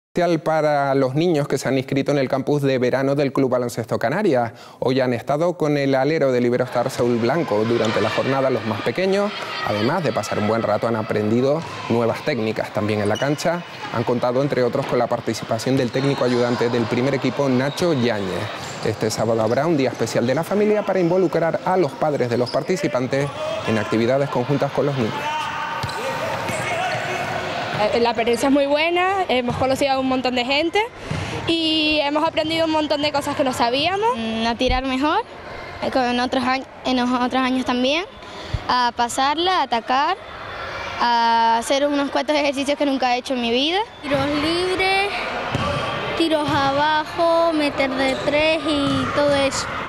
Especial para los niños que se han inscrito en el campus de verano del Club Baloncesto Canarias. Hoy han estado con el alero de Iberostar Saúl Blanco. Durante la jornada los más pequeños, además de pasar un buen rato, han aprendido nuevas técnicas. También en la cancha han contado, entre otros, con la participación del técnico ayudante del primer equipo, Nacho Yáñez. Este sábado habrá un día especial de la familia para involucrar a los padres de los participantes en actividades conjuntas con los niños. La experiencia es muy buena, hemos conocido a un montón de gente y hemos aprendido un montón de cosas que no sabíamos. A tirar mejor, en otros años también, a pasarla, a atacar, a hacer unos cuantos ejercicios que nunca he hecho en mi vida. Tiros libres, tiros abajo, meter de tres y todo eso.